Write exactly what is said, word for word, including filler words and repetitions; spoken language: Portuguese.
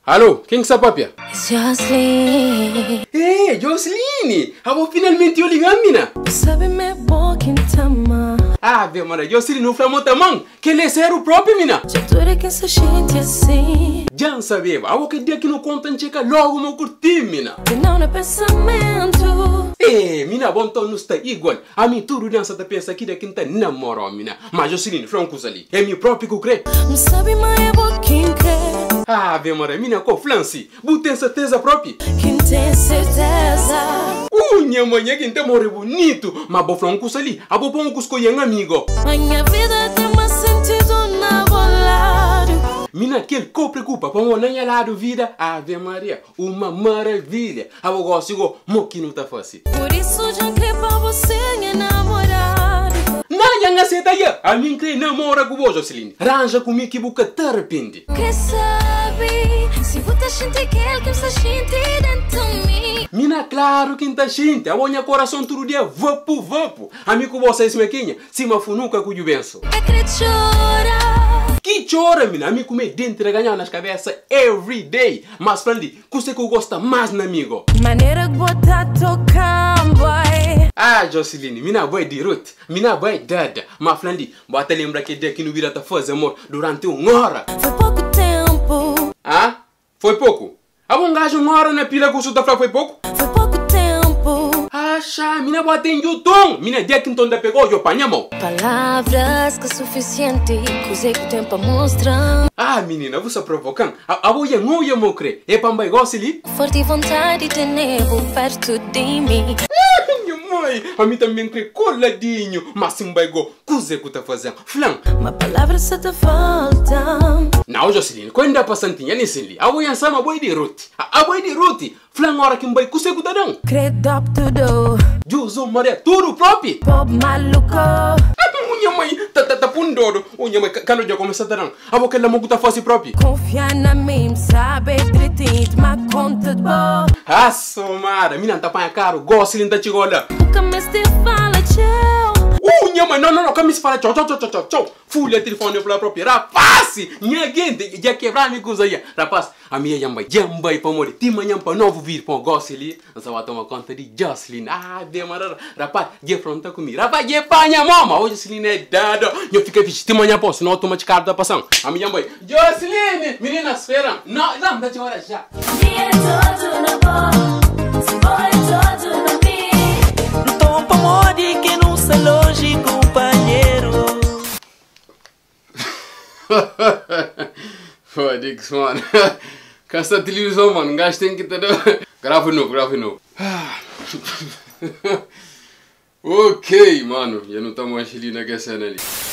Alô, quem que está papia? Jocelyn. Ei, Jocelyn! Abo finalmente eu ligando, mina. Sabe-me bom quem tama. Ah, vê, mara, Jocelyn não flamou tamão. Que ele é sério próprio, mina. Já tu é quem se gente assim. Já não sabia, abo que dia que não conta checa logo me curti, mina. Que não é pensamento. Eh, mina, bom então não está igual. A mim tudo dança da peça aqui daqui não tá namorado, mina. Mas Jocelyn, francos ali. É meu próprio que eu creio. Não sabe mais é bom quem quer. Ah, vê, mara, mina, com flanci. Você tem certeza própria? Quem tem certeza. Uh, minha mãe é quem tem morrer bonito. Mas vou francos ali. Abo bom que escolher um amigo. Minha vida tem mais sentido na bolada. Mina, que ele preocupa para não lado vida. Ave Maria, uma maravilha. A eu gosto de moquinho não tá fácil. Por isso já que para você é namorado. Não, já não aceita aí. A mim que namora com você, Jocelyn. Ranja comigo que você te arrepende. Que sabe, se você sente que ele que se sente dentro de mim. Mina, claro que tá gente. A minha coração todo dia vapo, vapo. A mim com você, esmequinha, se me funuca com o benção. É que chora. Que chora, mina. A mim comer dentro de ganhar nas cabeças every day. Mas, Frandi, você que eu gosto mais, na amigo. Maneira que botar tocando, boy. Ah, Jocelyn, mina vai de route, mina vai dada. Mas, Frandi, bota lembra que dia que não vira tá fazer amor durante uma hora. Foi pouco tempo. Ah? Foi pouco? A um gajo uma hora na pila que o senhor foi pouco? Foi pouco tempo. Acha, mina bota em YouTube. Mina dia que então da pegou, eu panhamos. Palavras que é suficiente, coisa que o tempo mostra. Ah, menina, você provocando. A boia não ia me crer. É para me gostar ali? Forte vontade de nevo perto de mim. Minha mãe, a mim também crê coladinho. Mas se me go, coisa que tá fazendo. Flan. Uma palavra só te falta. Não, Jocelyn, quando dá passantinha, nem se li. A boia sama boi de route. A boi de route. Flan hora que me vai coisa que tá dando. Credo tudo. Juzo Maria, tudo próprio. Bob maluco. Minha mãe, tá tá tá pundoro. Minha mãe, quando já começa a dar, a boca ela tá fácil próprio. Confia na mim, sabe direitinho, mas conta de boa. Ah, somara, mina tá panha caro, Jocelyn tá chigola. O que me te fala, tchau. Uh, minha mãe, não, não, não, que me fala tchau, tchau, tchau, tchau, tchau, tchau. Fulha telefone pela própria, rapaz, minha gente, já quebrar me coisa aí. Rapaz, a minha jamba, jamba e para morrer. Tima jamba novo vir para Jocelyn, não só vai tomar conta de Jocelyn. Ah, demora, rapaz, já fronta comigo. Rapaz, já panha mama, hoje Jocelyn é dado. Eu fiquei fixe, tima jamba, senão automaticamente tá passando. A minha jamba, Jocelyn, menina, espera. Não, não, dá-te hora já. Dia todo na boa, se foi todo na mim. No topo mori que não se longe, companheiro. Fodix, mano. Casta televisão, mano. Gajo tem que ter. Grava novo, grava novo. Ok, mano. Eu não tô mais ali naquela cena ali.